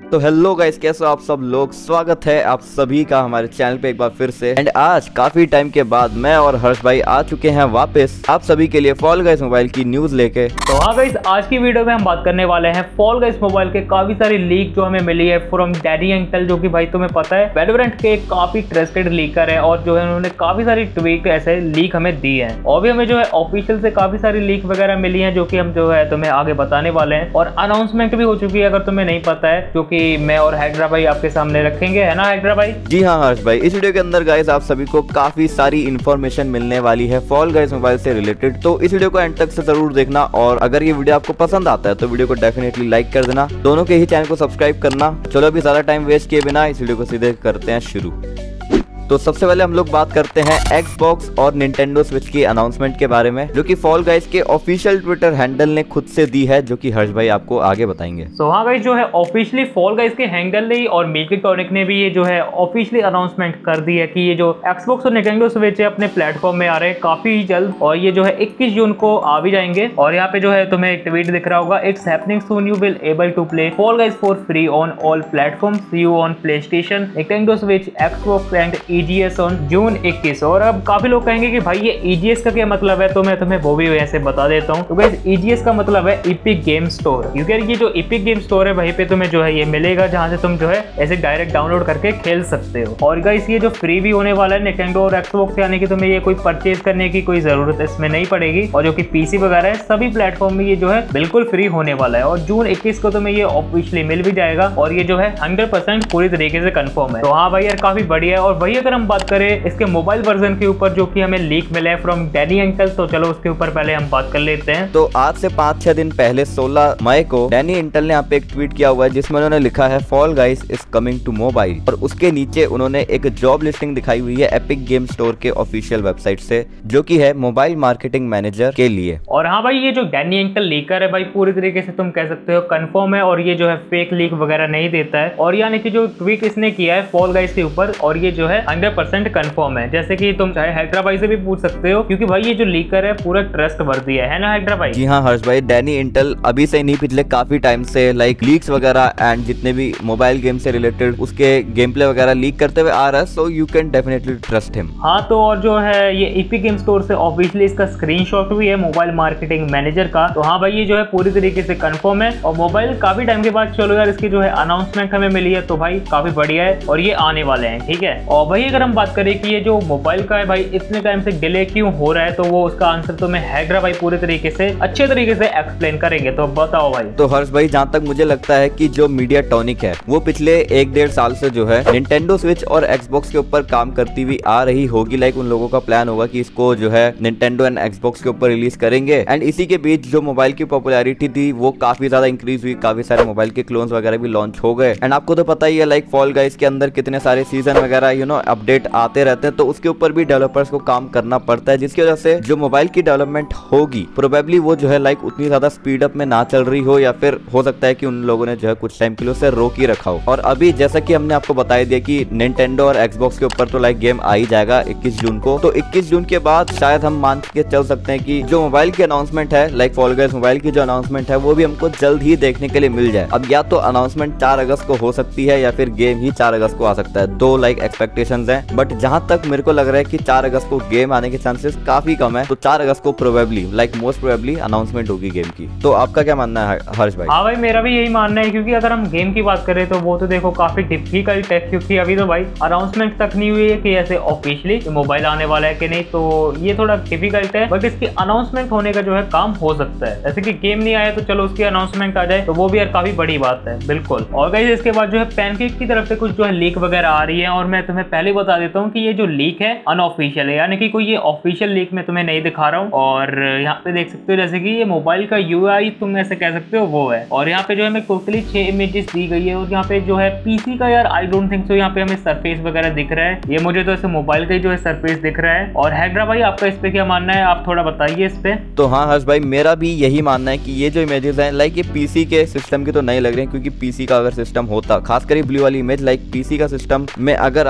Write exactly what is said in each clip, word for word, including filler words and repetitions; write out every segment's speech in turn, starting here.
तो hello guys, कैसे हो आप सब लोग। स्वागत है आप सभी का हमारे चैनल पे एक बार फिर से। एंड आज काफी टाइम के बाद मैं और हर्ष भाई आ चुके हैं वापस आप सभी के लिए फॉल गाइस मोबाइल की न्यूज लेके। तो हाँ गाइस, आज की वीडियो में हम बात करने वाले हैं फॉल गाइस मोबाइल के काफी सारी लीक जो हमें मिली है फ्रॉम डैनी अंकल, जो कि भाई तुम्हें पता है वैलोरेंट के काफी ट्रस्टेड लीकर है और जो है उन्होंने काफी सारी ट्वीट ऐसे लीक हमें दी है। और भी हमें जो है ऑफिशियल से काफी सारी लीक वगैरह मिली है जो कि हम जो है तुम्हें आगे बताने वाले हैं। और अनाउंसमेंट भी हो चुकी है अगर तुम्हें नहीं पता है, जो कि मैं और हैदरा भाई आपके सामने रखेंगे, है ना हैदरा भाई? जी हाँ हर्ष भाई, इस वीडियो के अंदर गाइस आप सभी को काफी सारी इन्फॉर्मेशन मिलने वाली है फॉल गाइस मोबाइल से रिलेटेड। तो इस वीडियो को एंड तक से जरूर देखना और अगर ये वीडियो आपको पसंद आता है तो वीडियो को डेफिनेटली लाइक कर देना, दोनों के ही चैनल को सब्सक्राइब करना। चलो अभी ज्यादा टाइम वेस्ट किए बिना इस वीडियो को सीधे करते हैं शुरू। तो सबसे पहले हम लोग बात करते हैं एक्सबॉक्स और निंटेंडो स्विच की अनाउंसमेंट के बारे में, जो कि फॉल गाइस के ऑफिशियल ट्विटर हैंडल ने खुद से दी है, जो कि हर्ष भाई आपको आगे बताएंगे। सो so, हाँ गाइस, जो है ऑफिशियली फॉल गाइस के हैंडल ने और मिल्की टॉनिक ने भी ये जो है ऑफिशियली अनाउंसमेंट कर दी है कि ये जो एक्सबॉक्स और निंटेंडो स्विच है अपने प्लेटफॉर्म में आ रहे हैं काफी जल्द, और ये जो है इक्कीस जून को आ भी जाएंगे। और यहाँ पे जो है तुम्हें एक ट्वीट दिख रहा होगा, it's happening soon, you will able to play Fall Guys for free on all platforms, see you on PlayStation, Nintendo Switch, Xbox and EGS on June इक्कीस। और अब काफी लोग कहेंगे कि भाई ये ईजीएस का क्या मतलब है, तो मैं तुम्हें वो भी वैसे बता देता हूँ। तो गाइस ईजीएस का मतलब है इपिक गेम स्टोर, क्योंकि ये जो इपिक गेम स्टोर है वहीं पे तुम्हें जो है ये मिलेगा जहां से तुम जो है ऐसे डायरेक्ट डाउनलोड करके खेल सकते हो। और गाइस ये जो फ्री भी होने वाला है निंटेंडो और एक्सबॉक्स, यानी कि तुम्हें ये कोई परचेज करने की कोई जरूरत इसमें नहीं पड़ेगी। और जो कि पीसी वगैरह है सभी प्लेटफॉर्म में ये जो है बिल्कुल फ्री होने वाला है और जून इक्कीस को तुम्हें ये ऑफिशियली मिल भी जाएगा और ये जो है हंड्रेड परसेंट पूरी तरीके से कंफर्म है। तो हाँ भाई यार, काफी बढ़िया है। और वही अगर हम बात करें इसके मोबाइल वर्जन के ऊपर जो कि हमें लीक मिला है फ्रॉम डैनी अंकल, तो चलो उसके ऊपर पहले हम बात कर लेते हैं। तो आज से पाँच छह दिन पहले सोलह मई को डैनी अंकल ने यहाँ पे एक ट्वीट किया हुआ है जिसमें उन्होंने लिखा है Fall Guys is coming to mobile, और उसके नीचे उन्होंने एक जॉब लिस्टिंग दिखाई हुई है एपिक गेम स्टोर के ऑफिशियल वेबसाइट से, जो कि है मोबाइल मार्केटिंग मैनेजर के लिए। और हाँ भाई, ये जो डैनी अंकल लीकर है भाई पूरी तरीके से तुम कह सकते हो कंफर्म है और ये जो है फेक लीक वगैरह नहीं देता है। और यानी कि जो ट्वीट इसने किया है फॉल गाइस के ऊपर और ये जो है हंड्रेड परसेंट कंफर्म है, जैसे कि तुम चाहे हैदरा भाई से भी पूछ सकते हो, क्योंकि भाई ये जो लीकर है पूरा ट्रस्ट वर्दी है, है ना हैदरा भाई? जी हाँ हर्ष भाई, डैनी इंटेल अभी से नहीं पिछले काफी टाइम से लाइक लीक्स वगैरह एंड जितने भी मोबाइल गेम से रिलेटेड उसके गेम प्ले वगैरह लीक करते हुए आ रहा है, so you can definitely trust him. हाँ, तो और जो है ये इपिक गेम स्टोर से ऑफिशियली इसका स्क्रीनशॉट भी है मोबाइल मार्केटिंग मैनेजर का। तो हाँ भाई, ये जो है पूरी तरीके से कंफर्म है और मोबाइल काफी टाइम के बाद चलो यार इसकी जो है अनाउंसमेंट हमें मिली है, तो भाई काफी बढ़िया है और ये आने वाले हैं, ठीक है। और भाई अगर हम बात करें कि ये जो मोबाइल का है भाई इतने टाइम से डिले क्यों हो रहा है, तो वो उसका आंसर तो मैं हैदरा भाई पूरे तरीके से अच्छे तरीके से एक्सप्लेन करेंगे, तो बताओ भाई। तो हर्ष भाई, जहाँ तक मुझे लगता है कि जो मीडिया टॉनिक है वो पिछले एक डेढ़ साल से जो है निंटेंडो स्विच और एक्सबॉक्स के ऊपर काम करती हुई आ रही होगी। लाइक उन लोगों का प्लान होगा कि इसको जो है निंटेंडो एंड एक्सबॉक्स के ऊपर रिलीज करेंगे, एंड इसी के बीच जो मोबाइल की पॉपुलैरिटी थी वो काफी ज्यादा इंक्रीज हुई, काफी सारे मोबाइल के क्लोन्स वगैरह भी लॉन्च हो गए। एंड आपको तो पता ही है लाइक फॉल गाइस के अंदर कितने सारे सीजन वगैरह यू नो अपडेट आते रहते हैं, तो उसके ऊपर भी डेवलपर्स को काम करना पड़ता है, जिसकी वजह से जो मोबाइल की डेवलपमेंट होगी प्रोबेबली वो जो है लाइक उतनी ज्यादा स्पीड अप में ना चल रही हो, या फिर हो सकता है कि उन लोगों ने जो है कुछ टाइम के लिए उसे रोक ही रखा हो। और अभी जैसा कि हमने आपको बताया दिया कि निंटेंडो और एक्सबॉक्स के ऊपर तो लाइक गेम आ ही जाएगा इक्कीस जून को, तो इक्कीस जून के बाद शायद हम मान के चल सकते हैं कि जो मोबाइल की अनाउंसमेंट है लाइक फॉल गाइस मोबाइल की जो अनाउंसमेंट है वो भी हमको जल्द ही देखने के लिए मिल जाए। अब या तो अनाउंसमेंट चार अगस्त को हो सकती है या फिर गेम ही चार अगस्त को आ सकता है, दो लाइक एक्सपेक्टेशंस हैं, बट जहां तक मेरे को लग रहा है कि चार अगस्त को गेम आने के चांसेस काफी कम है, तो चार अगस्त को probably like most probably announcement होगी गेम की। तो आपका क्या मानना है हर्ष भाई? हाँ भाई, मेरा भी यही मानना है, क्योंकि अगर हम गेम की बात करें तो वो तो देखो काफी डिफिकल्ट है, क्योंकि अभी तो भाई अनाउंसमेंट तक नहीं हुई है कि ऐसे ऑफिशियली मोबाइल आने वाला है कि नहीं, तो ये थोड़ा डिफिकल्ट है। बट इसकी अनाउंसमेंट होने का जो है काम हो सकता है, जैसे कि गेम नहीं आया तो चलो उसकी अनाउंसमेंट आ जाए, तो वो भी यार काफी बड़ी बात है, बिल्कुल। और गाइस इसके बाद जो है पैनकेक की तरफ से कुछ जो है लीक वगैरह आ रही है, और मैं तुम्हें पहले बता देता हूँ कि ये जो लीक है अनऑफिशियल है, यानी कि कोई ये ऑफिशियल लीक मैं तुम्हें नहीं दिखा रहा हूँ। और यहाँ पे देख सकते हो जैसे कि ये मोबाइल का यूआई तुम ऐसे कह सकते हो वो है, और यहाँ पे जो है हमें टोटली छह इमेजेस दी गई है। और यहाँ पे जो है पीसी का यार आई डोंट थिंक सो यहाँ पे हमें सरफेस वगैरह दिख रहा है, ये मुझे तो ऐसे मोबाइल का ही जो है सरफेस दिख रहा है। और हैदरा भाई आपका इस पे क्या मानना है, आप थोड़ा बताइए इस पे। तो हाँ हर्ष भाई, मेरा भी यही मानना है कि ये जो इमेजेस हैं लाइक ये पीसी के सिस्टम की तो नहीं लग रही है, क्योंकि पीसी का अगर सिस्टम होता, खासकर ब्लू वाली इमेज लाइक पीसी का सिस्टम में अगर आपको सेटिंग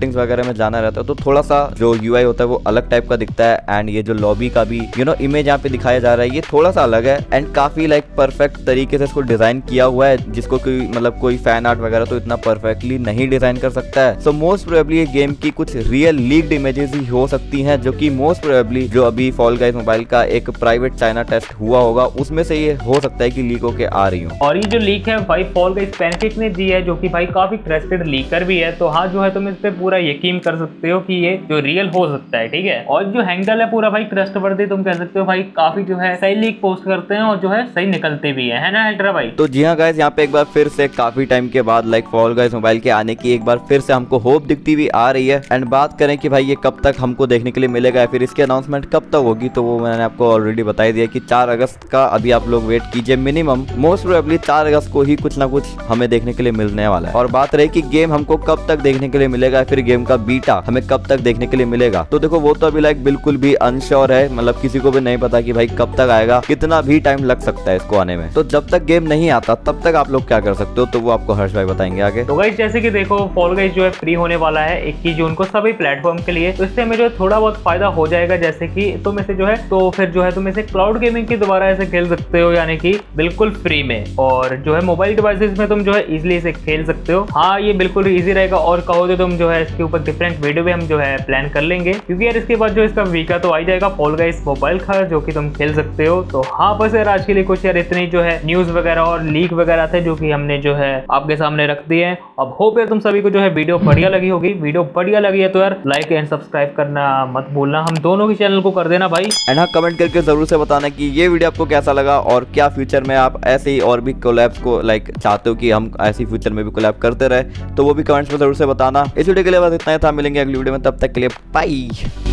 सेटिंग्स वगैरह में जाना रहता है तो थोड़ा सा जो यूआई होता है वो अलग टाइप का दिखता है। एंड ये जो लॉबी का भी यू नो इमेज यहाँ पे दिखाया जा रहा है ये थोड़ा सा अलग है एंड काफी लाइक परफेक्ट तरीके से इसको डिजाइन किया हुआ है, जिसको कोई मतलब कोई फैन आर्ट वगैरह तो इतना परफेक्टली नहीं डिजाइन कर सकता है। सो मोस्ट प्रोबेबली ये गेम की कुछ रियल लीक्ड इमेजेस ही हो सकती हैं, जो कि मोस्ट प्रोबेबली जो अभी फॉल गाइस मोबाइल का एक प्राइवेट चाइना टेस्ट हुआ होगा उसमें से ये हो सकता है कि लीक होके आ रही हो। और ये जो लीक है भाई फॉल गाइस पैनकेक ने दी है, जो कि भाई काफी ट्रस्टेड लीकर भी है, तो हाँ जो है तुम इस पे पूरा यकीन कर सकते हो कि ये जो रियल हो सकता है, ठीक है। और जो हैंडल है पूरा भाई ट्रस्टवर्दी, तुम कह सकते हो भाई काफी जो है सही लीक पोस्ट करते हैं और जो है सही निकलते भी है, है ना अल्ट्रा भाई। तो जी हाँ गाइस, यहाँ पे एक बार फिर से काफी टाइम के बाद लाइक फॉल गाइस मोबाइल के आने की एक बार फिर से हमको होप दिखती हुई आ रही है। एंड बात करें कि भाई ये कब तक हमको देखने के लिए मिलेगा या फिर इसकी अनाउंसमेंट कब तक होगी, तो वो मैंने आपको ऑलरेडी बता ही दिया कि चार अगस्त का अभी आप लोग वेट कीजिए मिनिमम। मोस्ट प्रोबेबली चार अगस्त को ही कुछ ना कुछ हमें देखने के लिए मिलने वाला है। और बात रही कि गेम हमको कब तक देखने के लिए मिलेगा, फिर गेम का बीटा हमें कब तक देखने के लिए मिलेगा, तो देखो वो तो अभी लाइक बिल्कुल भी अनश्योर है, मतलब किसी को भी नहीं पता कि भाई कब तक आएगा, कितना भी टाइम लग सकता है इसको आने में। तो जब तक गेम नहीं आता तब तक आप लोग क्या कर सकते हो, तो वो आपको हर्ष भाई बताएंगे आगे। तो गाइस जैसे कि देखो फॉल गाइस जो है फ्री होने वाला है इक्कीस जून को सभी प्लेटफॉर्म के लिए, तो इससे हमें जो है थोड़ा बहुत फायदा हो जाएगा, जैसे कि तुम इसे जो है तो फिर जो है तुम इसे क्लाउड गेमिंग के द्वारा ऐसे खेल सकते हो, यानी कि बिल्कुल फ्री में। और जो है मोबाइल डिवाइसेस में तुम जो है इजीली इसे खेल सकते हो। हाँ ये बिल्कुल इजी रहेगा, और कहो तो तुम जो है इसके ऊपर डिफरेंट वीडियो भी हम जो है प्लान कर लेंगे, क्योंकि यार इसके बाद जो इसका वीका तो आ ही जाएगा फॉल गाइस मोबाइल का, जो कि तुम खेल सकते हो। तो हाँ बस यार आज के लिए कुछ यार इतनी जो है न्यूज वगैरह और लीक वगैरह थे जो कि हमने जो है आपके सामने रख दिए हैं। अब होप यार तुम सभी को जो है वीडियो बढ़िया लगी होगी। वीडियो बढ़िया लगी है तो यार लाइक एंड सब्सक्राइब करना मत भूलना, हम दोनों के चैनल को कर देना भाई। एंड हाँ कमेंट करके जरूर से बताना कि ये वीडियो आपको कैसा लगा और क्या फ्यूचर में आप ऐसे ही और भी कोलैब्स को लाइक चाहते हो कि हम ऐसी फ्यूचर में भी कोलैब करते रहे, तो वो भी कमेंट्स में जरूर से बताना। इस वीडियो के लिए बस इतना ही था, मिलेंगे अगली वीडियो में, तब तक के लिए बाय।